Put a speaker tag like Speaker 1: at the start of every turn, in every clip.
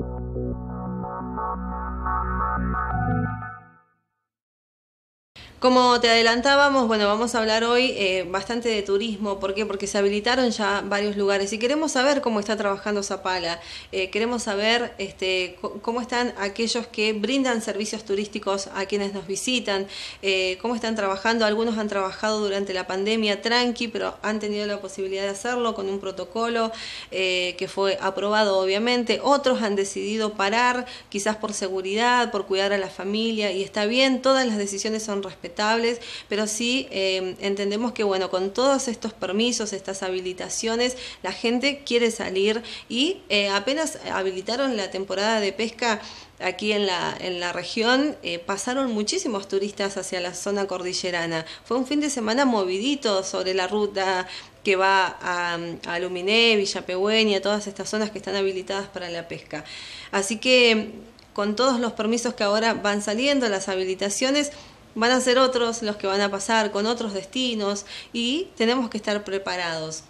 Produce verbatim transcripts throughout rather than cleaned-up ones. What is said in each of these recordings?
Speaker 1: Como te adelantábamos, bueno, vamos a hablar hoy eh, bastante de turismo. ¿Por qué? Porque se habilitaron ya varios lugares y queremos saber cómo está trabajando Zapala. Eh, queremos saber este, cómo están aquellos que brindan servicios turísticos a quienes nos visitan, eh, cómo están trabajando. Algunos han trabajado durante la pandemia tranqui, pero han tenido la posibilidad de hacerlo con un protocolo eh, que fue aprobado, obviamente. Otros han decidido parar, quizás por seguridad, por cuidar a la familia, y está bien, todas las decisiones son respetadas, pero sí eh, entendemos que bueno, con todos estos permisos, estas habilitaciones, la gente quiere salir y eh, apenas habilitaron la temporada de pesca aquí en la, en la región, eh, pasaron muchísimos turistas hacia la zona cordillerana. Fue un fin de semana movidito sobre la ruta que va a, a Luminé, Villa Pehuen, todas estas zonas que están habilitadas para la pesca. Así que con todos los permisos que ahora van saliendo, las habilitaciones, van a ser otros los que van a pasar con otros destinos y tenemos que estar preparados.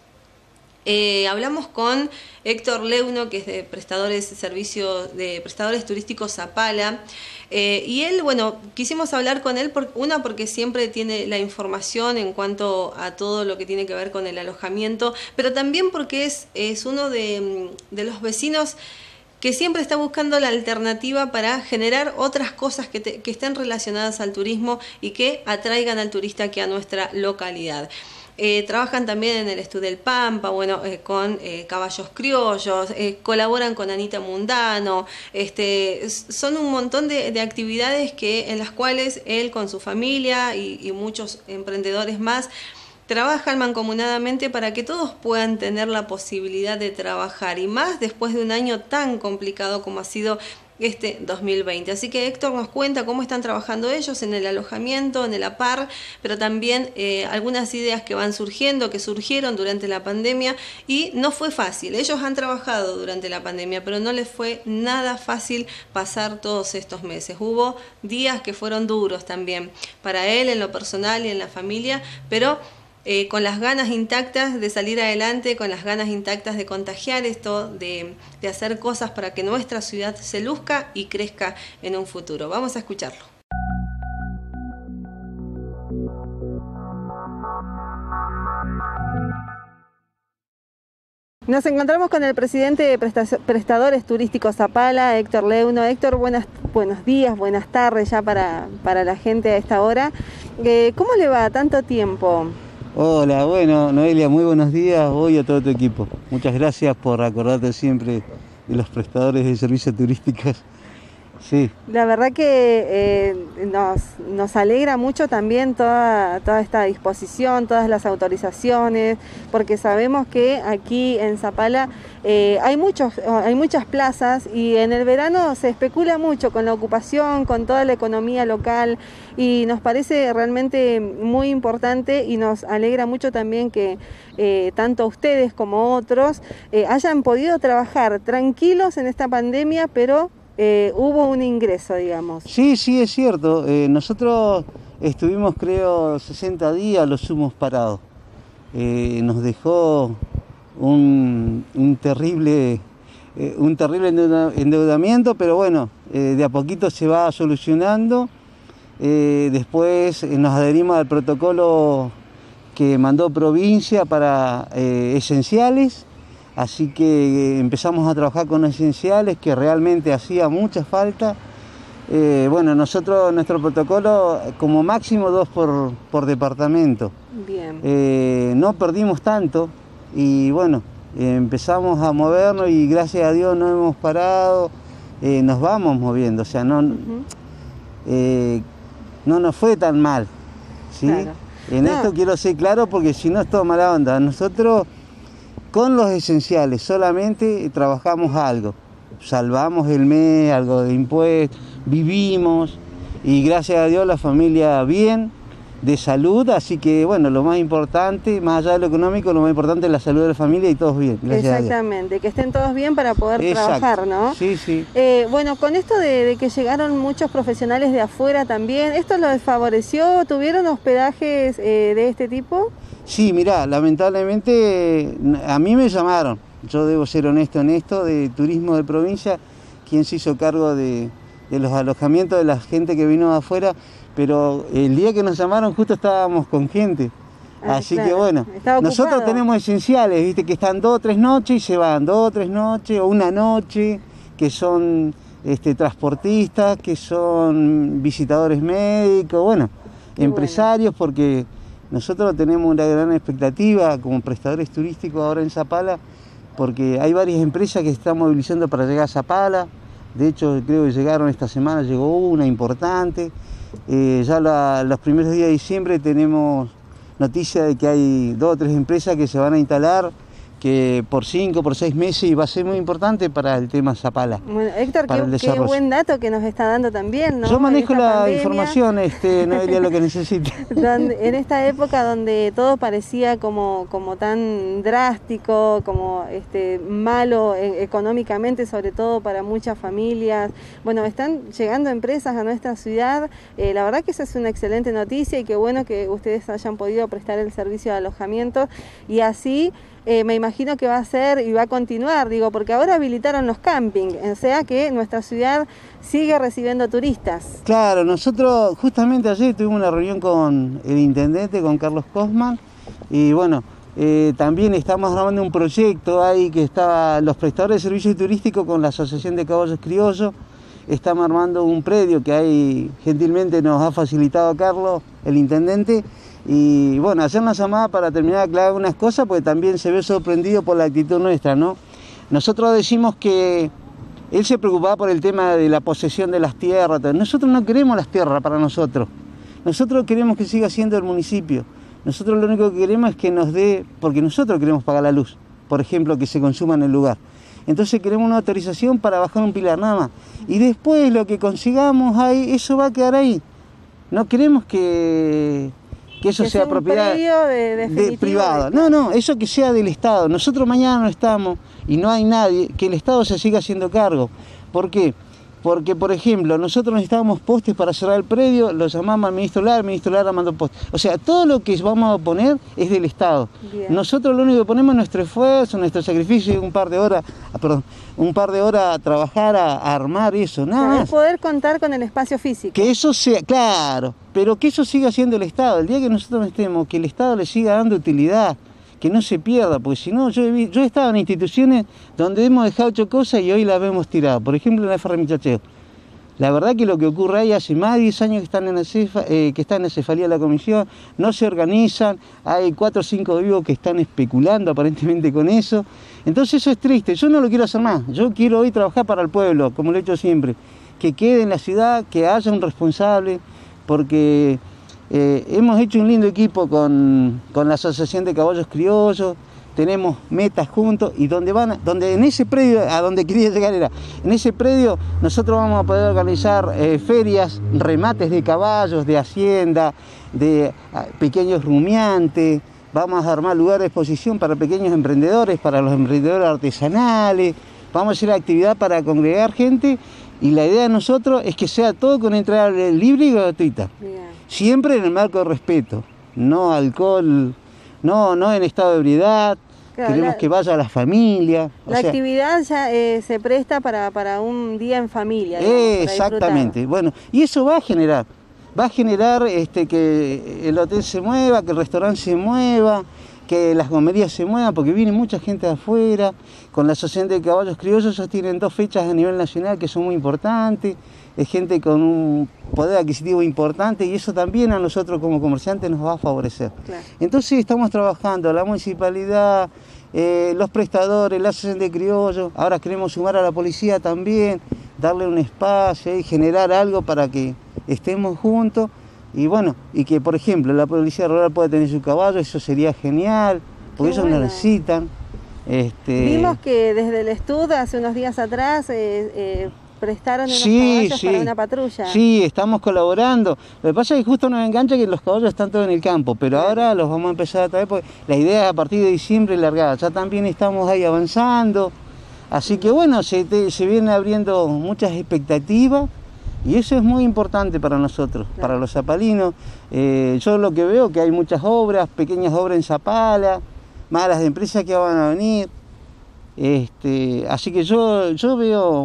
Speaker 1: Eh, hablamos con Héctor Leuno, que es de prestadores de servicios de prestadores turísticos Zapala, eh, y él, bueno, quisimos hablar con él, por, una porque siempre tiene la información en cuanto a todo lo que tiene que ver con el alojamiento, pero también porque es, es uno de, de los vecinos que siempre está buscando la alternativa para generar otras cosas que, te, que estén relacionadas al turismo y que atraigan al turista aquí a nuestra localidad. Eh, trabajan también en el Estudio del Pampa, bueno, eh, con eh, caballos criollos, eh, colaboran con Anita Mundano, este, son un montón de, de actividades que, en las cuales él con su familia y, y muchos emprendedores más trabajan mancomunadamente para que todos puedan tener la posibilidad de trabajar, y más después de un año tan complicado como ha sido este dos mil veinte. Así que Héctor nos cuenta cómo están trabajando ellos en el alojamiento, en el APAR, pero también eh, algunas ideas que van surgiendo, que surgieron durante la pandemia, y no fue fácil. Ellos han trabajado durante la pandemia, pero no les fue nada fácil pasar todos estos meses. Hubo días que fueron duros también para él en lo personal y en la familia, pero Eh, con las ganas intactas de salir adelante, con las ganas intactas de contagiar esto, de, de hacer cosas para que nuestra ciudad se luzca y crezca en un futuro. Vamos a escucharlo. Nos encontramos con el presidente de Prestadores Turísticos Zapala, Héctor Leuno. Héctor, buenas, buenos días, buenas tardes ya para, para la gente a esta hora. Eh, ¿Cómo le va? ¿Tanto tiempo?
Speaker 2: Hola, bueno, Noelia, muy buenos días, vos y a todo tu equipo. Muchas gracias por acordarte siempre de los prestadores de servicios turísticos. Sí.
Speaker 1: La verdad que eh, nos, nos alegra mucho también toda, toda esta disposición, todas las autorizaciones, porque sabemos que aquí en Zapala eh, hay, muchos, hay muchas plazas, y en el verano se especula mucho con la ocupación, con toda la economía local, y nos parece realmente muy importante, y nos alegra mucho también que eh, tanto ustedes como otros eh, hayan podido trabajar tranquilos en esta pandemia, pero Eh, hubo un ingreso, digamos.
Speaker 2: Sí, sí, es cierto. Eh, nosotros estuvimos, creo, sesenta días los sumos parados. Eh, nos dejó un, un terrible, eh, un terrible endeudamiento, pero bueno, eh, de a poquito se va solucionando. Eh, después eh, nos adherimos al protocolo que mandó provincia para eh, esenciales. Así que empezamos a trabajar con esenciales, que realmente hacía mucha falta. Eh, bueno, nosotros, nuestro protocolo, como máximo dos por, por departamento.
Speaker 1: Bien.
Speaker 2: Eh, no perdimos tanto y bueno, eh, empezamos a movernos y gracias a Dios no hemos parado, eh, nos vamos moviendo, o sea, no, uh-huh. eh, no nos fue tan mal, ¿sí? Claro. En no. Esto quiero ser claro, porque si no es todo mala onda. Nosotros, con los esenciales solamente trabajamos algo, salvamos el mes, algo de impuestos, vivimos, y gracias a Dios la familia bien, de salud, así que bueno, lo más importante, más allá de lo económico, lo más importante es la salud de la familia y todos bien.
Speaker 1: Exactamente, que estén todos bien para poder Exacto. trabajar, ¿no?
Speaker 2: Sí, sí.
Speaker 1: Eh, bueno, con esto de, de que llegaron muchos profesionales de afuera también, ¿esto los desfavoreció? ¿Tuvieron hospedajes eh, de este tipo?
Speaker 2: Sí, mirá, lamentablemente a mí me llamaron, yo debo ser honesto en esto, de turismo de provincia, quién se hizo cargo de, de los alojamientos de la gente que vino de afuera, pero el día que nos llamaron justo estábamos con gente.
Speaker 3: Ah,
Speaker 2: Así
Speaker 3: claro.
Speaker 2: que bueno, nosotros tenemos esenciales, viste, que están dos o tres noches y se van, dos o tres noches o una noche, que son este, transportistas, que son visitadores médicos, bueno, Qué empresarios, bueno. Porque nosotros tenemos una gran expectativa como prestadores turísticos ahora en Zapala, porque hay varias empresas que se están movilizando para llegar a Zapala. De hecho, creo que llegaron esta semana, llegó una importante. Eh, ya la, los primeros días de diciembre tenemos noticia de que hay dos o tres empresas que se van a instalar, que por cinco, por seis meses, y va a ser muy importante para el tema Zapala.
Speaker 3: Bueno, Héctor, qué, qué buen dato que nos está dando también, ¿no?
Speaker 2: Yo manejo la pandemia, información, este, Noelia, lo que necesite.
Speaker 3: Donde, en esta época donde todo parecía como, como tan drástico, como este, malo eh, económicamente, sobre todo para muchas familias. Bueno, están llegando empresas a nuestra ciudad. Eh, la verdad que esa es una excelente noticia y qué bueno que ustedes hayan podido prestar el servicio de alojamiento y así... Eh, me imagino que va a ser y va a continuar, digo, porque ahora habilitaron los campings, o sea que nuestra ciudad sigue recibiendo turistas.
Speaker 2: Claro, nosotros justamente ayer tuvimos una reunión con el intendente, con Carlos Cosman, y bueno, eh, también estamos armando un proyecto ahí que está los prestadores de servicios turísticos con la Asociación de Caballos Criollos. Estamos armando un predio que ahí gentilmente nos ha facilitado Carlos, el intendente. Y bueno, hacer una llamada para terminar de aclarar unas cosas, porque también se ve sorprendido por la actitud nuestra, ¿no? Nosotros decimos que él se preocupaba por el tema de la posesión de las tierras. Nosotros no queremos las tierras para nosotros. Nosotros queremos que siga siendo el municipio. Nosotros lo único que queremos es que nos dé, porque nosotros queremos pagar la luz, por ejemplo, que se consuma en el lugar. Entonces queremos una autorización para bajar un pilar nada más. Y después lo que consigamos ahí, eso va a quedar ahí. No queremos que... que eso
Speaker 3: que
Speaker 2: sea propiedad
Speaker 3: de,
Speaker 2: de privada. No, no, eso que sea del Estado. Nosotros mañana no estamos y no hay nadie, que el Estado se siga haciendo cargo. ¿Por qué? Porque, por ejemplo, nosotros necesitábamos postes para cerrar el predio, lo llamamos al ministro Lara, el ministro Lara mandó postes. O sea, todo lo que vamos a poner es del Estado. Bien. Nosotros lo único que ponemos es nuestro esfuerzo, nuestro sacrificio, un par de horas, perdón, un par de horas a trabajar, a, a armar eso, nada
Speaker 3: más.
Speaker 2: Es
Speaker 3: poder contar con el espacio físico.
Speaker 2: Que eso sea, claro, pero que eso siga siendo el Estado. El día que nosotros no estemos, que el Estado le siga dando utilidad, que no se pierda, porque si no, yo he, yo he estado en instituciones donde hemos dejado ocho cosas y hoy las vemos tiradas. Por ejemplo, en la F R Michacheo. La verdad que lo que ocurre ahí hace más de diez años que están en la cefa, eh, que está en la cefalía de la comisión, no se organizan, hay cuatro o cinco vivos que están especulando aparentemente con eso. Entonces eso es triste, yo no lo quiero hacer más, yo quiero hoy trabajar para el pueblo, como lo he hecho siempre, que quede en la ciudad, que haya un responsable, porque eh, hemos hecho un lindo equipo con, con la Asociación de Caballos Criollos, tenemos metas juntos y donde van, donde en ese predio, a donde quería llegar era, en ese predio nosotros vamos a poder organizar eh, ferias, remates de caballos, de hacienda, de a, pequeños rumiantes, vamos a armar lugares de exposición para pequeños emprendedores, para los emprendedores artesanales, vamos a hacer actividad para congregar gente y la idea de nosotros es que sea todo con entrada libre y gratuita, Bien. Siempre en el marco de respeto, no alcohol, no, no en estado de ebriedad, claro, queremos la, que vaya a la familia.
Speaker 3: La sea, actividad ya eh, se presta para, para un día en familia.
Speaker 2: Digamos, eh, exactamente, bueno, y eso va a generar, va a generar este, que el hotel se mueva, que el restaurante se mueva, que las gomerías se muevan, porque viene mucha gente de afuera. Con la Asociación de Caballos Criollos ellos tienen dos fechas a nivel nacional que son muy importantes, es gente con un poder adquisitivo importante y eso también a nosotros como comerciantes nos va a favorecer. Claro. Entonces estamos trabajando, la municipalidad, eh, los prestadores, la Asociación de Criollos, ahora queremos sumar a la policía también, darle un espacio y generar algo para que estemos juntos y bueno, y que por ejemplo la policía rural pueda tener su caballo, eso sería genial, porque Qué ellos bueno. lo necesitan. Este...
Speaker 3: Vimos que desde el estudio hace unos días atrás eh, eh, prestaron unos sí, caballos sí. para una patrulla.
Speaker 2: Sí, estamos colaborando. Lo que pasa es que justo nos engancha que los caballos están todos en el campo, pero claro. ahora los vamos a empezar a traer porque la idea es a partir de diciembre largada. Ya también estamos ahí avanzando. Así que bueno, se, te, se vienen abriendo muchas expectativas y eso es muy importante para nosotros, claro. para los zapalinos. Eh, yo lo que veo que hay muchas obras, pequeñas obras en Zapala, más las empresas que van a venir. Este, así que yo, yo veo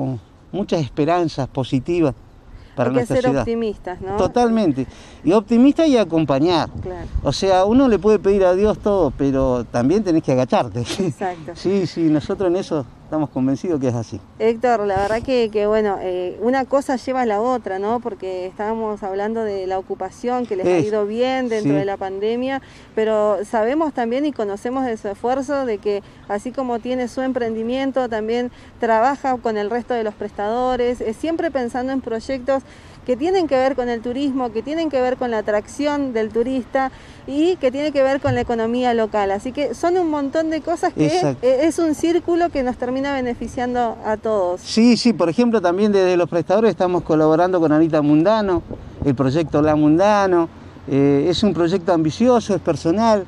Speaker 2: muchas esperanzas positivas para
Speaker 3: Hay que
Speaker 2: nuestra
Speaker 3: ser
Speaker 2: ciudad.
Speaker 3: optimistas, ¿no?
Speaker 2: Totalmente. Y optimista y acompañar.
Speaker 3: Claro.
Speaker 2: O sea, uno le puede pedir a Dios todo, pero también tenés que agacharte.
Speaker 3: Exacto.
Speaker 2: Sí, sí, nosotros en eso estamos convencidos que es así.
Speaker 3: Héctor, la verdad que, que bueno, eh, una cosa lleva a la otra, ¿no? Porque estábamos hablando de la ocupación, que les
Speaker 2: Es,
Speaker 3: ha ido bien dentro
Speaker 2: sí.
Speaker 3: de la pandemia, pero sabemos también y conocemos de su esfuerzo, de que así como tiene su emprendimiento, también trabaja con el resto de los prestadores, eh, siempre pensando en proyectos que tienen que ver con el turismo, que tienen que ver con la atracción del turista y que tiene que ver con la economía local. Así que son un montón de cosas que
Speaker 2: Exacto.
Speaker 3: es un círculo que nos termina beneficiando a todos.
Speaker 2: Sí, sí, por ejemplo, también desde los prestadores estamos colaborando con Anita Mundano, el proyecto La Mundano. Eh, es un proyecto ambicioso, es personal.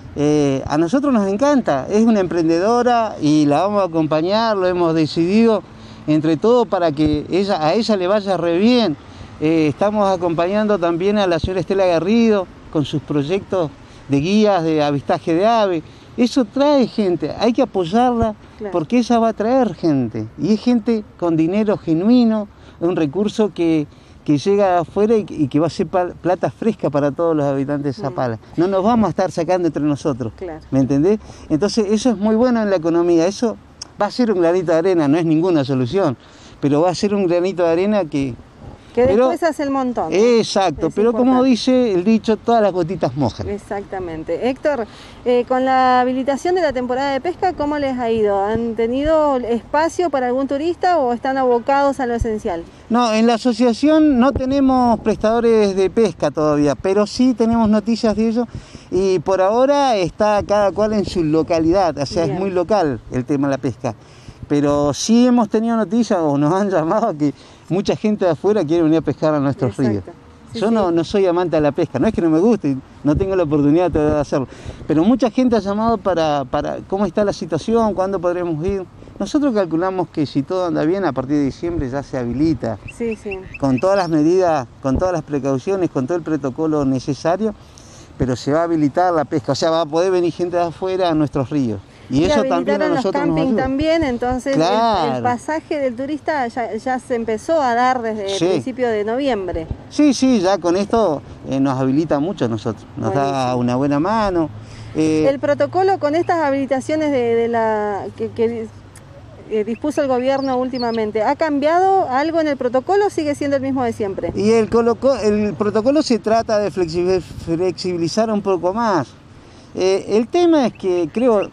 Speaker 2: Eh, a nosotros nos encanta, es una emprendedora y la vamos a acompañar, lo hemos decidido entre todos para que ella, a ella le vaya re bien. Eh, estamos acompañando también a la señora Estela Garrido con sus proyectos de guías de avistaje de aves. Eso trae gente, hay que apoyarla, claro, porque ella va a traer gente. Y es gente con dinero genuino, un recurso que, que llega afuera y, y que va a ser plata fresca para todos los habitantes de Zapala. No nos vamos a estar sacando entre nosotros, claro, ¿me entendés? Entonces eso es muy bueno en la economía, eso va a ser un granito de arena, no es ninguna solución, pero va a ser un granito de arena que...
Speaker 3: Que
Speaker 2: pero,
Speaker 3: después hace el montón.
Speaker 2: Exacto,
Speaker 3: es
Speaker 2: pero
Speaker 3: importante.
Speaker 2: Como dice el dicho, todas las gotitas mojan.
Speaker 3: Exactamente. Héctor, eh, con la habilitación de la temporada de pesca, ¿cómo les ha ido? ¿Han tenido espacio para algún turista o están abocados a lo esencial?
Speaker 2: No, en la asociación no tenemos prestadores de pesca todavía, pero sí tenemos noticias de ellos y por ahora está cada cual en su localidad, o sea, Bien. es muy local el tema de la pesca. Pero sí hemos tenido noticias o nos han llamado que mucha gente de afuera quiere venir a pescar a nuestros Exacto. ríos. Sí, Yo sí. No, no soy amante de la pesca, no es que no me guste, no tengo la oportunidad de hacerlo, pero mucha gente ha llamado para, para cómo está la situación, cuándo podremos ir. Nosotros calculamos que si todo anda bien, a partir de diciembre ya se habilita,
Speaker 3: sí, sí.
Speaker 2: con todas las medidas, con todas las precauciones, con todo el protocolo necesario, pero se va a habilitar la pesca, o sea, va a poder venir gente de afuera a nuestros ríos. Y, y eso también a nosotros
Speaker 3: los camping
Speaker 2: nos
Speaker 3: también, entonces
Speaker 2: claro.
Speaker 3: el, el pasaje del turista ya, ya se empezó a dar desde sí. el principio de noviembre.
Speaker 2: Sí, sí, ya con esto eh, nos habilita mucho a nosotros, nos Buenísimo. da una buena mano.
Speaker 3: Eh, el protocolo con estas habilitaciones de, de la que, que eh, dispuso el gobierno últimamente, ¿ha cambiado algo en el protocolo o sigue siendo el mismo de siempre?
Speaker 2: Y el, coloco, el protocolo se trata de flexibilizar un poco más. Eh, el tema es que creo...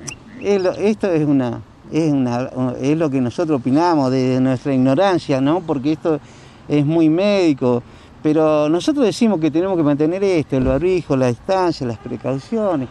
Speaker 2: Esto es una, es una es lo que nosotros opinamos de nuestra ignorancia, ¿no? Porque esto es muy médico, pero nosotros decimos que tenemos que mantener esto, el barbijo, la distancia, las precauciones.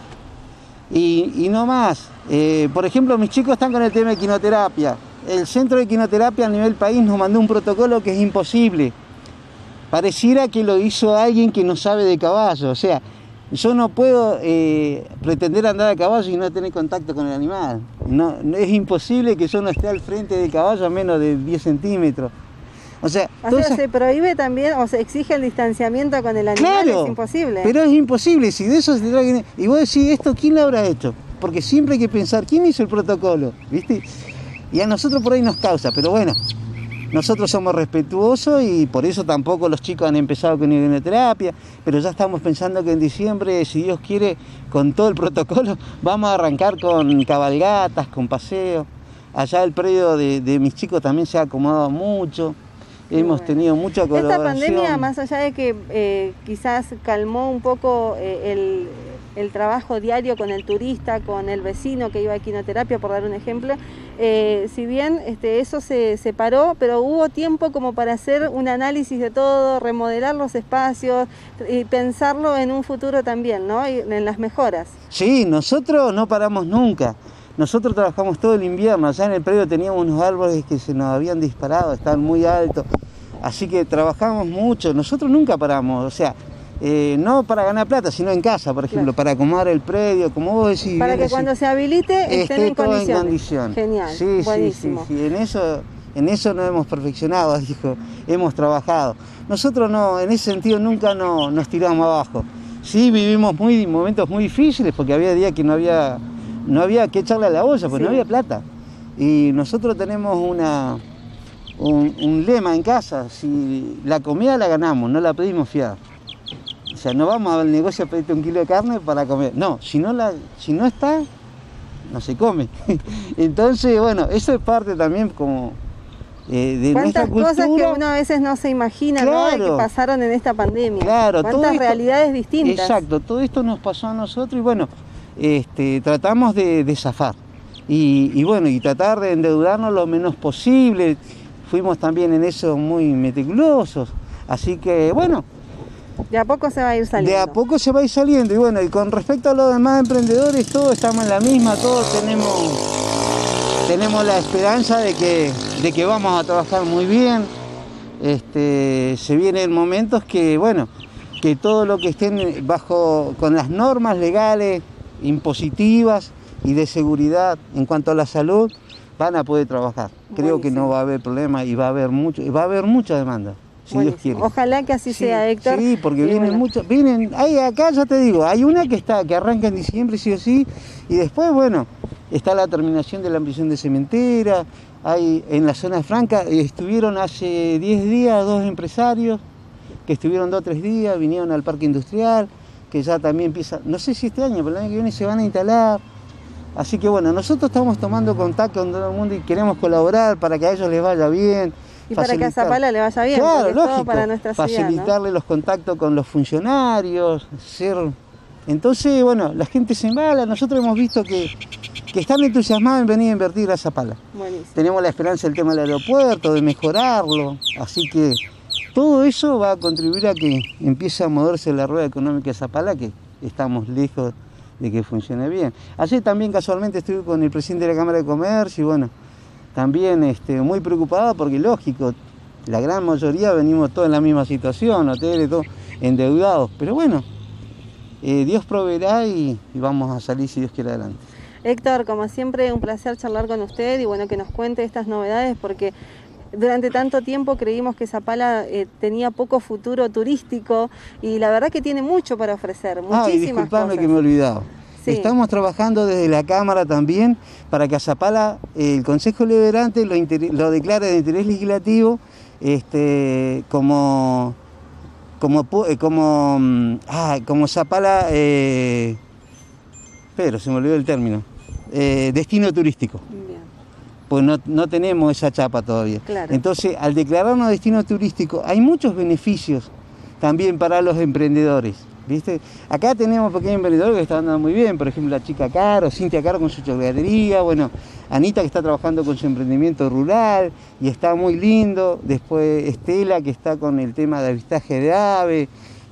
Speaker 2: Y, y no más. Eh, por ejemplo, mis chicos están con el tema de equinoterapia. El Centro de Equinoterapia a nivel país nos mandó un protocolo que es imposible. Pareciera que lo hizo alguien que no sabe de caballo, o sea, yo no puedo eh, pretender andar a caballo y no tener contacto con el animal. No, no, es imposible que yo no esté al frente del caballo a menos de diez centímetros. O sea,
Speaker 3: o sea esa... se prohíbe también, o se exige el distanciamiento con el animal,
Speaker 2: claro,
Speaker 3: es imposible.
Speaker 2: Pero es imposible, si de eso se trata... Y vos decís, ¿esto quién lo habrá hecho? Porque siempre hay que pensar, ¿quién hizo el protocolo? ¿Viste? Y a nosotros por ahí nos causa, pero bueno... Nosotros somos respetuosos y por eso tampoco los chicos han empezado con equinoterapia, pero ya estamos pensando que en diciembre, si Dios quiere, con todo el protocolo, vamos a arrancar con cabalgatas, con paseos. Allá el predio de, de mis chicos también se ha acomodado mucho, Qué hemos bueno. tenido mucha colaboración.
Speaker 3: Esta pandemia, más allá de que eh, quizás calmó un poco eh, el... el trabajo diario con el turista, con el vecino que iba a equinoterapia, por dar un ejemplo, eh, si bien este, eso se separó, pero hubo tiempo como para hacer un análisis de todo, remodelar los espacios y pensarlo en un futuro también, ¿no? Y en las mejoras.
Speaker 2: Sí, nosotros no paramos nunca. Nosotros trabajamos todo el invierno, allá en el predio teníamos unos árboles que se nos habían disparado, estaban muy altos, así que trabajamos mucho, nosotros nunca paramos, o sea, Eh, no para ganar plata, sino en casa, por ejemplo, claro. para acomodar el predio, como vos decís.
Speaker 3: Para que cuando se habilite estén en condiciones. en condiciones. Genial,
Speaker 2: sí,
Speaker 3: buenísimo.
Speaker 2: Sí, sí, sí. En eso, en eso nos hemos perfeccionado, dijo, hemos trabajado. Nosotros no, en ese sentido nunca no, nos tiramos abajo. Sí, vivimos muy, momentos muy difíciles porque había días que no había, no había que echarle a la olla, porque sí. no había plata. Y nosotros tenemos una, un, un lema en casa, si la comida la ganamos, no la pedimos fiada. O sea, no vamos al negocio a pedirte un kilo de carne para comer. No, si no, la, si no está, no se come. Entonces, bueno, eso es parte también como eh, de nuestra cultura.
Speaker 3: Cuántas cosas que uno a veces no se imagina, claro, ¿no? De que pasaron en esta pandemia.
Speaker 2: Claro,
Speaker 3: cuántas
Speaker 2: esto,
Speaker 3: realidades distintas.
Speaker 2: Exacto, todo esto nos pasó a nosotros y bueno, este, tratamos de, de zafar. Y, y bueno, y tratar de endeudarnos lo menos posible. Fuimos también en eso muy meticulosos. Así que, bueno,
Speaker 3: de a poco se va a ir saliendo.
Speaker 2: De a poco se va a ir saliendo. Y bueno, y con respecto a los demás emprendedores, todos estamos en la misma, todos tenemos, tenemos la esperanza de que, de que vamos a trabajar muy bien. Este, se vienen momentos que, bueno, que todo lo que estén bajo, con las normas legales, impositivas y de seguridad en cuanto a la salud, van a poder trabajar. Creo Buenísimo. Que no va a haber problema y va a haber mucho, va a haber mucha demanda. Si Dios quiere.
Speaker 3: Ojalá que así sí, sea, Héctor.
Speaker 2: Sí, porque
Speaker 3: y
Speaker 2: vienen
Speaker 3: bueno.
Speaker 2: muchos, vienen, hay acá ya te digo, hay una que está, que arranca en diciembre sí o sí, y después, bueno, está la terminación de la ampliación de cementera, hay en la zona franca, estuvieron hace diez días dos empresarios, que estuvieron dos o tres días, vinieron al parque industrial, que ya también empieza, no sé si este año, pero el año que viene se van a instalar. Así que bueno, nosotros estamos tomando contacto con todo el mundo y queremos colaborar para que a ellos les vaya bien.
Speaker 3: Y para que a Zapala le vaya bien,
Speaker 2: claro,
Speaker 3: porque es
Speaker 2: lógico,
Speaker 3: todo para nuestra ciudad,
Speaker 2: facilitarle
Speaker 3: ¿no?
Speaker 2: los contactos con los funcionarios, ser... Entonces, bueno, la gente se embala, nosotros hemos visto que, que están entusiasmados en venir a invertir a Zapala.
Speaker 3: Buenísimo.
Speaker 2: Tenemos la esperanza del tema del aeropuerto, de mejorarlo, así que todo eso va a contribuir a que empiece a moverse la rueda económica de Zapala, que estamos lejos de que funcione bien. Ayer también casualmente estuve con el presidente de la Cámara de Comercio y bueno, también este, muy preocupado porque lógico, la gran mayoría venimos todos en la misma situación, hoteles, todos endeudados, pero bueno, eh, Dios proveerá y, y vamos a salir si Dios quiere adelante.
Speaker 3: Héctor, como siempre un placer charlar con usted y bueno que nos cuente estas novedades porque durante tanto tiempo creímos que Zapala eh, tenía poco futuro turístico y la verdad que tiene mucho para ofrecer, muchísimas
Speaker 2: Ay, disculpame
Speaker 3: cosas.
Speaker 2: que me he olvidado.
Speaker 3: Sí.
Speaker 2: Estamos trabajando desde la Cámara también para que a Zapala eh, el Consejo Deliberante lo, lo declare de interés legislativo este, como, como, como, ah, como Zapala, eh, pero se me olvidó el término, eh, destino turístico.
Speaker 3: Bien.
Speaker 2: Pues no, no tenemos esa chapa todavía.
Speaker 3: Claro.
Speaker 2: Entonces, al declararnos destino turístico, hay muchos beneficios también para los emprendedores. ¿Viste? Acá tenemos pequeños emprendedores que están andando muy bien, por ejemplo la chica Caro, Cintia Caro con su chocolatería, bueno, Anita que está trabajando con su emprendimiento rural y está muy lindo, después Estela que está con el tema de avistaje de ave,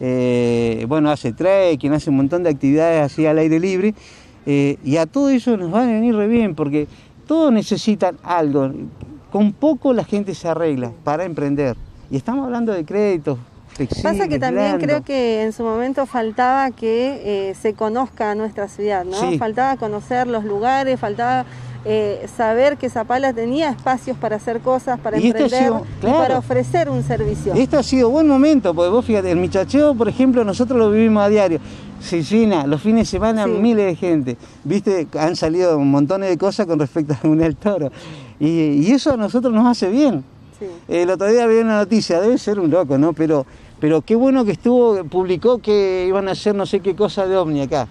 Speaker 2: eh, bueno, hace trekking, hace un montón de actividades así al aire libre, eh, y a todo eso nos va a venir re bien porque todos necesitan algo, con poco la gente se arregla para emprender, y estamos hablando de créditos.
Speaker 3: Pasa que también
Speaker 2: blando.
Speaker 3: Creo que en su momento faltaba que eh, se conozca nuestra ciudad, ¿no?
Speaker 2: Sí.
Speaker 3: Faltaba conocer los lugares, faltaba eh, saber que Zapala tenía espacios para hacer cosas, para
Speaker 2: y
Speaker 3: emprender
Speaker 2: este ha sido, claro,
Speaker 3: y para ofrecer un servicio.
Speaker 2: Este ha sido buen momento, porque vos fíjate, el Michacheo, por ejemplo, nosotros lo vivimos a diario. Se llena, los fines de semana sí. Miles de gente. Viste, han salido montones de cosas con respecto a un el toro. Y, y eso a nosotros nos hace bien. Sí. El otro día vi una noticia, debe ser un loco, ¿no? Pero... Pero qué bueno que estuvo, publicó que iban a hacer no sé qué cosa de ovni acá.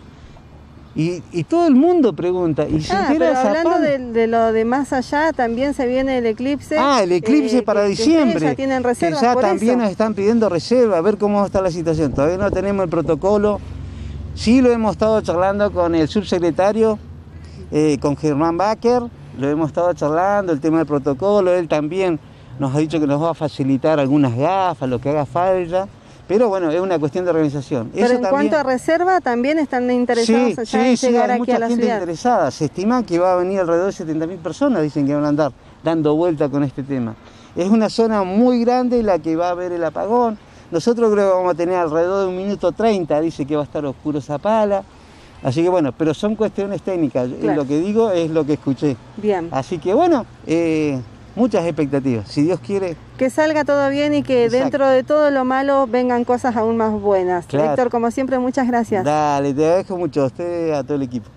Speaker 2: Y, y todo el mundo pregunta. Y se
Speaker 3: ah,
Speaker 2: entera
Speaker 3: pero hablando de,
Speaker 2: Zapala.
Speaker 3: de lo de más allá, también se viene el eclipse.
Speaker 2: Ah, el eclipse eh, para
Speaker 3: que,
Speaker 2: diciembre.
Speaker 3: Que ya tienen reservas
Speaker 2: que ya
Speaker 3: por
Speaker 2: también
Speaker 3: eso.
Speaker 2: Nos están pidiendo reserva, a ver cómo está la situación. Todavía no tenemos el protocolo. Sí lo hemos estado charlando con el subsecretario, eh, con Germán Baker. Lo hemos estado charlando, el tema del protocolo. Él también nos ha dicho que nos va a facilitar algunas gafas, lo que haga falta, pero bueno, es una cuestión de organización.
Speaker 3: Pero
Speaker 2: Eso
Speaker 3: en
Speaker 2: también...
Speaker 3: cuanto a reserva, también están interesados
Speaker 2: sí,
Speaker 3: allá
Speaker 2: sí,
Speaker 3: en
Speaker 2: sí,
Speaker 3: llegar
Speaker 2: hay
Speaker 3: aquí
Speaker 2: mucha
Speaker 3: a la
Speaker 2: gente
Speaker 3: ciudad.
Speaker 2: interesada. Se estima que va a venir alrededor de setenta mil personas, dicen que van a andar dando vuelta con este tema. Es una zona muy grande la que va a haber el apagón. Nosotros creo que vamos a tener alrededor de un minuto treinta, dice que va a estar oscuro Zapala. Así que bueno, pero son cuestiones técnicas. Claro. Lo que digo es lo que escuché.
Speaker 3: Bien.
Speaker 2: Así que bueno, eh, muchas expectativas. Si Dios quiere...
Speaker 3: Que salga todo bien y que Exacto. Dentro de todo lo malo vengan cosas aún más buenas. Claro. Héctor, como siempre, muchas gracias.
Speaker 2: Dale, te agradezco mucho a usted y a todo el equipo.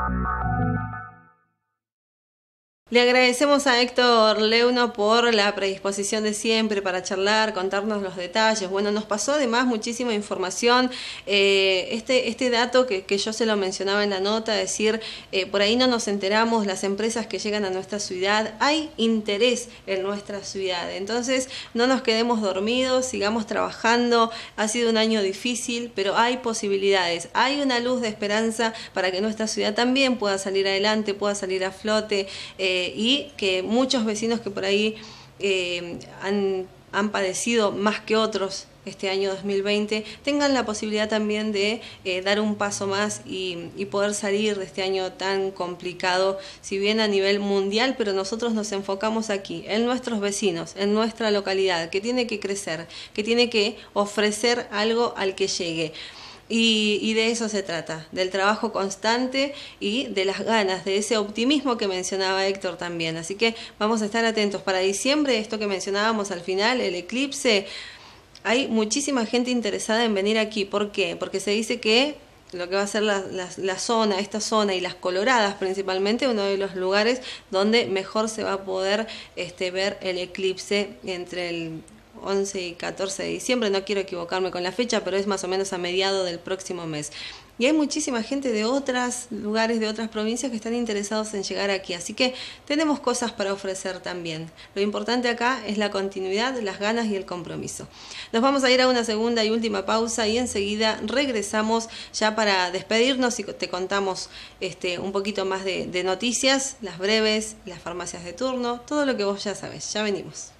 Speaker 1: Le agradecemos a Héctor Leuno por la predisposición de siempre para charlar, contarnos los detalles. Bueno, nos pasó además muchísima información. Eh, este, este dato que, que yo se lo mencionaba en la nota, decir, eh, por ahí no nos enteramos, las empresas que llegan a nuestra ciudad, hay interés en nuestra ciudad. Entonces, no nos quedemos dormidos, sigamos trabajando. Ha sido un año difícil, pero hay posibilidades. Hay una luz de esperanza para que nuestra ciudad también pueda salir adelante, pueda salir a flote. Eh, y que muchos vecinos que por ahí eh, han, han padecido más que otros este año dos mil veinte, tengan la posibilidad también de eh, dar un paso más y, y poder salir de este año tan complicado, si bien a nivel mundial, pero nosotros nos enfocamos aquí, en nuestros vecinos, en nuestra localidad, que tiene que crecer, que tiene que ofrecer algo al que llegue. Y, y de eso se trata, del trabajo constante y de las ganas, de ese optimismo que mencionaba Héctor también. Así que vamos a estar atentos para diciembre, esto que mencionábamos al final, el eclipse. Hay muchísima gente interesada en venir aquí. ¿Por qué? Porque se dice que lo que va a ser la, la, la zona, esta zona y las Coloradas principalmente, uno de los lugares donde mejor se va a poder este, ver el eclipse entre el once y catorce de diciembre, no quiero equivocarme con la fecha, pero es más o menos a mediados del próximo mes. Y hay muchísima gente de otros lugares, de otras provincias que están interesados en llegar aquí, así que tenemos cosas para ofrecer también. Lo importante acá es la continuidad, las ganas y el compromiso. Nos vamos a ir a una segunda y última pausa y enseguida regresamos ya para despedirnos y te contamos este, un poquito más de, de noticias, las breves, las farmacias de turno, todo lo que vos ya sabés. Ya venimos.